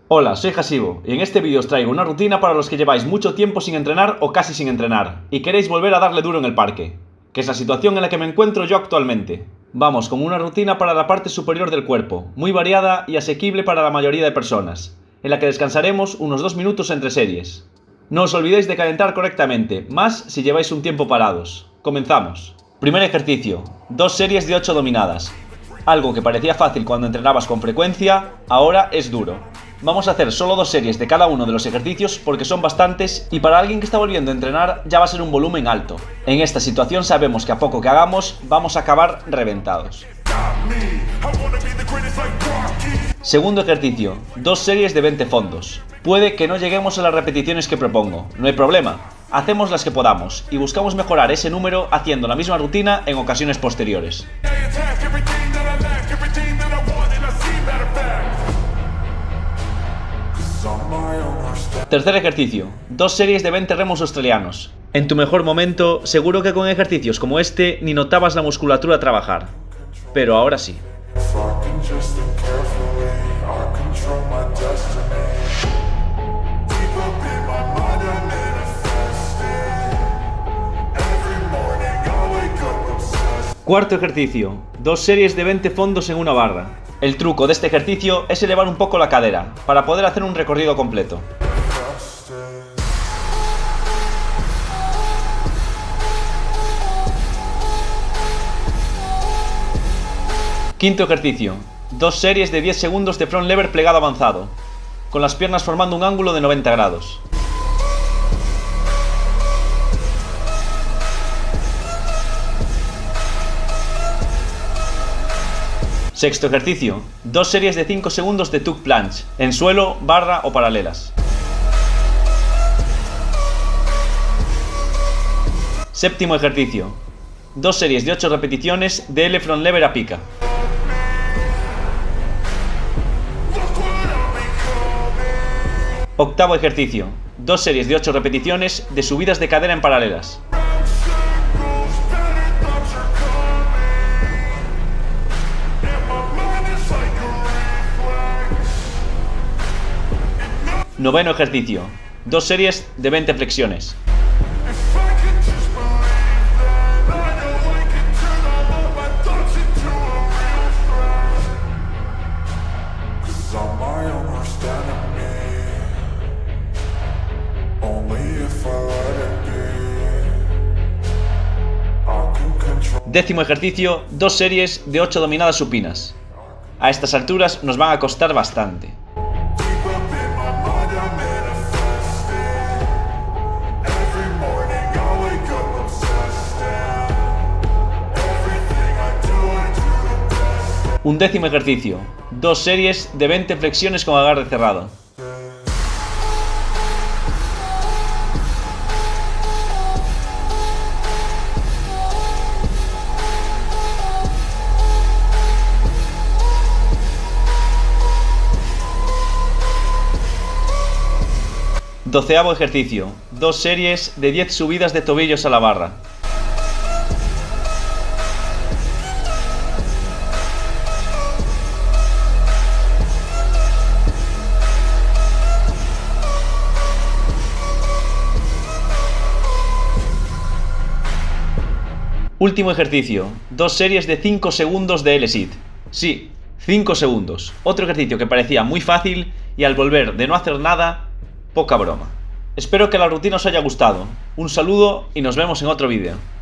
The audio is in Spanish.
Hola, soy Hasibo y en este vídeo os traigo una rutina para los que lleváis mucho tiempo sin entrenar o casi sin entrenar y queréis volver a darle duro en el parque, que es la situación en la que me encuentro yo actualmente. Vamos con una rutina para la parte superior del cuerpo, muy variada y asequible para la mayoría de personas, en la que descansaremos unos 2 minutos entre series. No os olvidéis de calentar correctamente, más si lleváis un tiempo parados. Comenzamos. Primer ejercicio, 2 series de 8 dominadas. Algo que parecía fácil cuando entrenabas con frecuencia, ahora es duro. Vamos a hacer solo 2 series de cada uno de los ejercicios porque son bastantes y para alguien que está volviendo a entrenar ya va a ser un volumen alto. En esta situación sabemos que a poco que hagamos vamos a acabar reventados. Segundo ejercicio, 2 series de 20 fondos. Puede que no lleguemos a las repeticiones que propongo, no hay problema. Hacemos las que podamos y buscamos mejorar ese número haciendo la misma rutina en ocasiones posteriores. Tercer ejercicio, 2 series de 20 remos australianos. En tu mejor momento, seguro que con ejercicios como este ni notabas la musculatura trabajar. Pero ahora sí. Cuarto ejercicio, 2 series de 20 fondos en una barra. El truco de este ejercicio es elevar un poco la cadera, para poder hacer un recorrido completo. Quinto ejercicio, 2 series de 10 segundos de front lever plegado avanzado, con las piernas formando un ángulo de 90 grados. Sexto ejercicio, 2 series de 5 segundos de tuck planche, en suelo, barra o paralelas. Séptimo ejercicio, 2 series de 8 repeticiones de L front lever a pica. Octavo ejercicio, 2 series de 8 repeticiones de subidas de cadera en paralelas. Noveno ejercicio, 2 series de 20 flexiones. Décimo ejercicio, 2 series de 8 dominadas supinas. A estas alturas nos van a costar bastante. Un décimo ejercicio, 2 series de 20 flexiones con agarre cerrado. Doceavo ejercicio, 2 series de 10 subidas de tobillos a la barra. Último ejercicio, 2 series de 5 segundos de L-sit. Sí, 5 segundos. Otro ejercicio que parecía muy fácil y al volver de no hacer nada, poca broma. Espero que la rutina os haya gustado. Un saludo y nos vemos en otro vídeo.